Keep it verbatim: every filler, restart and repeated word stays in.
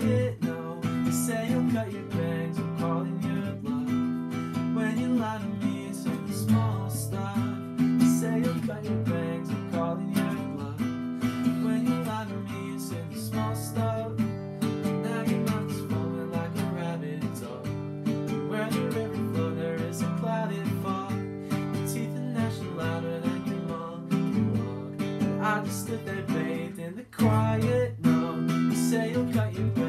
quiet no. You say you'll cut your bangs, I'm calling your bluff. When you lie to me, it's in the small stuff. You say you'll cut your bangs, I'm calling your bluff. When you lie to me, it's in the small stuff. Now your mouth is flowing like a rabbit dog. Where the river flows, there is a clouded fog. Your teeth are gnashing louder than your monologue. And I just stood there bathed in the quiet no. You say you'll cut your bangs,